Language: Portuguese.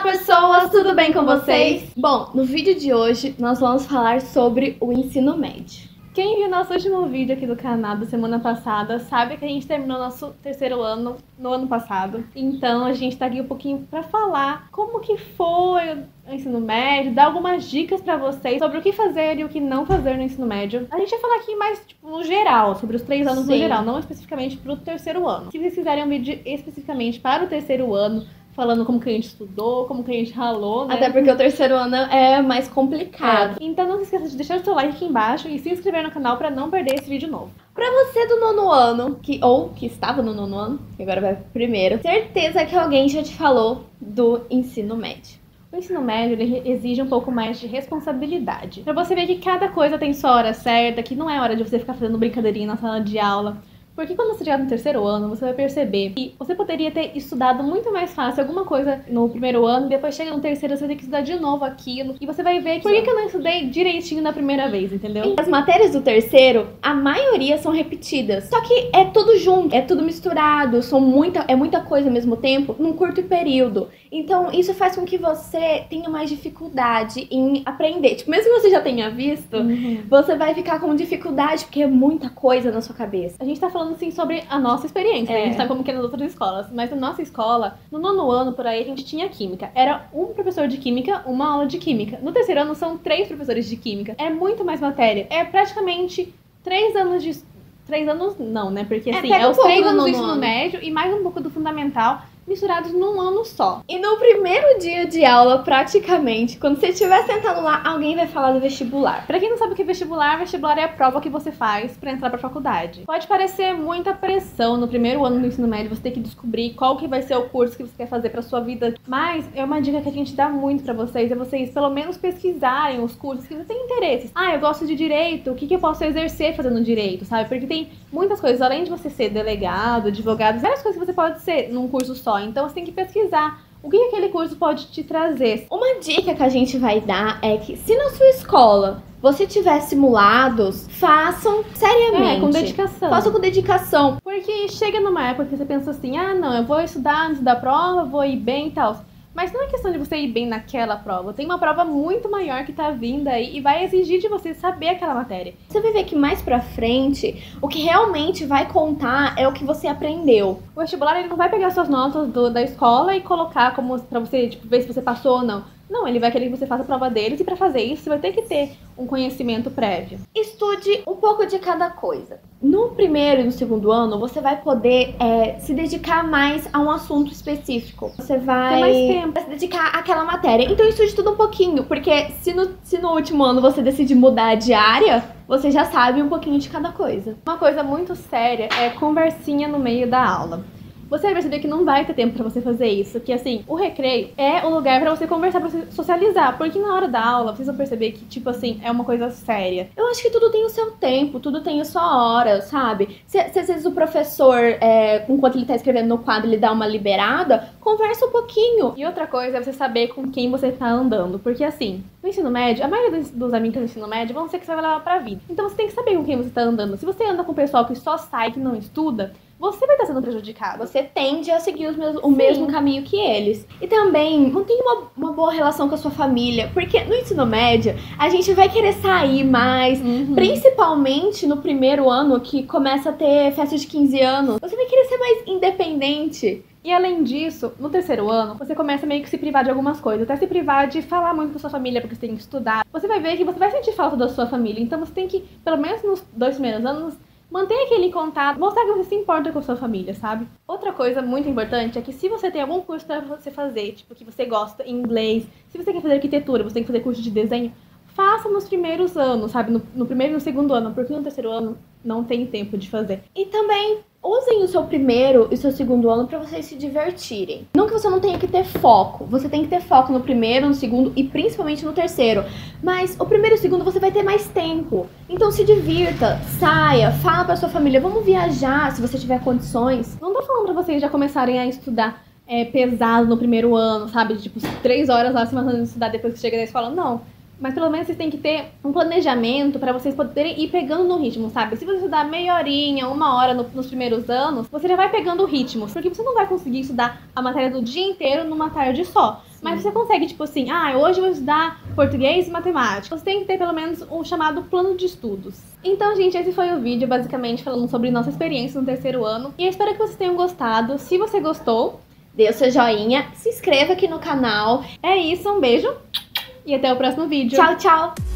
pessoas, tudo bem com vocês? Bom, no vídeo de hoje nós vamos falar sobre o ensino médio. Quem viu nosso último vídeo aqui do canal da semana passada sabe que a gente terminou nosso terceiro ano no ano passado. Então a gente tá aqui um pouquinho pra falar como que foi o ensino médio, dar algumas dicas pra vocês sobre o que fazer e o que não fazer no ensino médio. A gente vai falar aqui mais no geral, sobre os 3 anos no geral, não especificamente pro terceiro ano. Se vocês quiserem um vídeo especificamente para o terceiro ano, falando como que a gente estudou, como que a gente ralou, né? Até porque o terceiro ano é mais complicado. Então não se esqueça de deixar o seu like aqui embaixo e se inscrever no canal pra não perder esse vídeo novo. Pra você do nono ano, que estava no nono ano, que agora vai pro primeiro, certeza que alguém já te falou do ensino médio. O ensino médio ele exige um pouco mais de responsabilidade. Pra você ver que cada coisa tem sua hora certa, que não é hora de você ficar fazendo brincadeirinha na sala de aula. Porque quando você chegar no terceiro ano, você vai perceber que você poderia ter estudado muito mais fácil alguma coisa no primeiro ano, e depois chega no terceiro, você vai ter que estudar de novo aquilo, e você vai ver que por que eu não estudei direitinho na primeira vez, entendeu? As matérias do terceiro, a maioria são repetidas. Só que é tudo junto, é tudo misturado, é muita coisa ao mesmo tempo, num curto período. Então, isso faz com que você tenha mais dificuldade em aprender. Tipo, mesmo que você já tenha visto, você vai ficar com dificuldade, porque é muita coisa na sua cabeça. A gente tá falando, assim, sobre a nossa experiência. A gente sabe como que é nas outras escolas. Mas na nossa escola, no nono ano, por aí, a gente tinha química. Era um professor de química, uma aula de química. No terceiro ano, são 3 professores de química. É muito mais matéria. É praticamente 3 anos de... 3 anos não, né? Porque, assim, é os 3 anos do ensino médio e mais um pouco do fundamental, misturados num ano só. E no primeiro dia de aula, praticamente, quando você estiver sentado lá, alguém vai falar do vestibular. Pra quem não sabe o que é vestibular é a prova que você faz pra entrar pra faculdade. Pode parecer muita pressão no primeiro ano do ensino médio, você ter que descobrir qual que vai ser o curso que você quer fazer pra sua vida. Mas é uma dica que a gente dá muito pra vocês, é vocês pelo menos pesquisarem os cursos que você tem interesse. Ah, eu gosto de direito, o que eu posso exercer fazendo direito, sabe? Porque tem muitas coisas, além de você ser delegado, advogado, várias coisas que você pode ser num curso só. Então você tem que pesquisar o que aquele curso pode te trazer. Uma dica que a gente vai dar é que se na sua escola você tiver simulados, façam seriamente. Com dedicação. Façam com dedicação. Porque chega numa época que você pensa assim, ah não, eu vou estudar antes da prova, vou ir bem e tal. Mas não é questão de você ir bem naquela prova. Tem uma prova muito maior que tá vindo aí e vai exigir de você saber aquela matéria. Você vai ver que mais pra frente, o que realmente vai contar é o que você aprendeu. O vestibular, ele não vai pegar suas notas da escola e colocar como pra você, tipo, ver se você passou ou não. Não, ele vai querer que você faça a prova deles e pra fazer isso você vai ter que ter um conhecimento prévio. Estude um pouco de cada coisa. No primeiro e no segundo ano, você vai poder se dedicar mais a um assunto específico. Você vai ter mais tempo. Se dedicar àquela matéria. Então estude tudo um pouquinho, porque se no último ano você decidir mudar de área, você já sabe um pouquinho de cada coisa. Uma coisa muito séria é conversinha no meio da aula. Você vai perceber que não vai ter tempo pra você fazer isso, que assim, o recreio é o lugar pra você conversar, pra você socializar, porque na hora da aula vocês vão perceber que, tipo assim, é uma coisa séria. Eu acho que tudo tem o seu tempo, tudo tem a sua hora, sabe? Se às vezes o professor, enquanto ele tá escrevendo no quadro, ele dá uma liberada, conversa um pouquinho. E outra coisa é você saber com quem você tá andando, porque assim, no ensino médio, a maioria dos amigos do ensino médio vão ser que você vai levar pra vida. Então você tem que saber com quem você tá andando. Se você anda com o pessoal que só sai, que não estuda, você vai estar sendo prejudicado. Você tende a seguir o mesmo caminho que eles. E também, mantenha uma boa relação com a sua família. Porque no ensino médio, a gente vai querer sair mais. Principalmente no primeiro ano, que começa a ter festa de 15 anos. Você vai querer ser mais independente. E além disso, no terceiro ano, você começa meio que se privar de algumas coisas. Até se privar de falar muito com a sua família, porque você tem que estudar. Você vai ver que você vai sentir falta da sua família. Então você tem que, pelo menos nos 2 primeiros anos, manter aquele contato, mostrar que você se importa com a sua família, sabe? Outra coisa muito importante é que se você tem algum curso pra você fazer, tipo, que você gosta em inglês, se você quer fazer arquitetura, você tem que fazer curso de desenho, faça nos primeiros anos, sabe? No primeiro e no segundo ano, porque no terceiro ano não tem tempo de fazer. E também usem o seu primeiro e o seu segundo ano pra vocês se divertirem. Não que você não tenha que ter foco. Você tem que ter foco no primeiro, no segundo e principalmente no terceiro. Mas o primeiro e o segundo você vai ter mais tempo. Então se divirta, saia, fala pra sua família, vamos viajar se você tiver condições. Não tô falando pra vocês já começarem a estudar pesado no primeiro ano, sabe? Tipo, 3 horas lá se matando de estudar depois que chega da escola. Não. Mas pelo menos vocês têm que ter um planejamento pra vocês poderem ir pegando no ritmo, sabe? Se você estudar meia horinha, 1 hora nos primeiros anos, você já vai pegando o ritmo. Porque você não vai conseguir estudar a matéria do dia inteiro numa tarde só. Mas você consegue, tipo assim, hoje eu vou estudar português e matemática. Você tem que ter pelo menos um chamado plano de estudos. Então, gente, esse foi o vídeo, basicamente, falando sobre nossa experiência no terceiro ano. E eu espero que vocês tenham gostado. Se você gostou, dê o seu joinha, se inscreva aqui no canal. É isso, um beijo e até o próximo vídeo. Tchau, tchau!